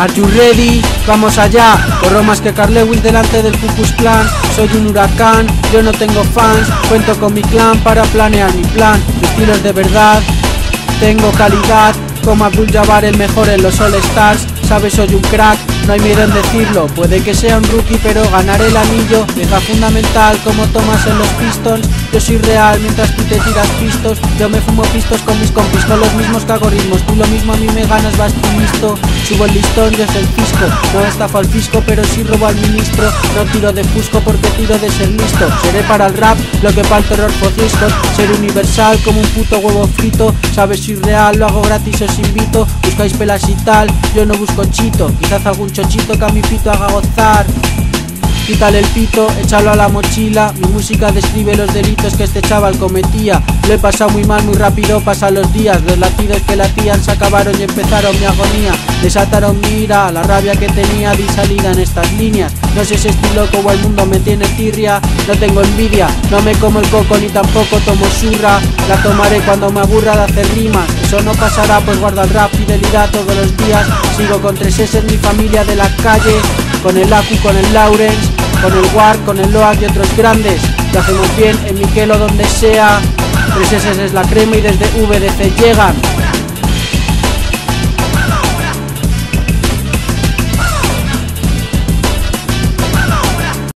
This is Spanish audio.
Are you ready? Vamos allá. Corro más que Carl Lewis delante del Ku Klux Klan. Soy un huracán, yo no tengo fans. Cuento con mi clan para planear mi plan. Mi estilo es de verdad, tengo calidad. Como Abdul-Jabbar, el mejor en los All Stars. Sabes, soy un crack, no hay miedo en decirlo. Puede que sea un rookie, pero ganaré el anillo. Pieza fundamental como Thomas en los Pistons. Yo soy real mientras tú te tiras pistos. Yo me fumo pistos con mis compis, con los mismos que hago ritmos. Tú lo mismo, a mí me ganas, vas tú listo. Subo el listón, yo soy el fisco. No estafo al fisco, pero sí robo al ministro. No tiro de fusco porque tiro de ser listo. Seré para el rap lo que para el terror fosiscos. Seré universal como un puto huevo frito. Sabes, soy real, lo hago gratis, os invito. Buscáis pelas y tal, yo no busco chito. Quizás algún chochito que a mi pito haga gozar. Quítale el pito, échalo a la mochila. Mi música describe los delitos que este chaval cometía. Lo he pasado muy mal, muy rápido pasan los días. Los latidos que latían se acabaron y empezaron mi agonía. Desataron mi ira, la rabia que tenía. Di salida en estas líneas. No sé si estoy loco o el mundo me tiene tirria. No tengo envidia, no me como el coco ni tampoco tomo surra. La tomaré cuando me aburra de hacer rimas. Eso no pasará, pues guarda el rap, fidelidad todos los días. Sigo con 3 S en mi familia de la calle. Con el Acu, con el Lawrence, con el War, con el Loac y otros grandes. Lo hacemos bien en Miquel o donde sea. 3 S es la crema y desde VDC llegan.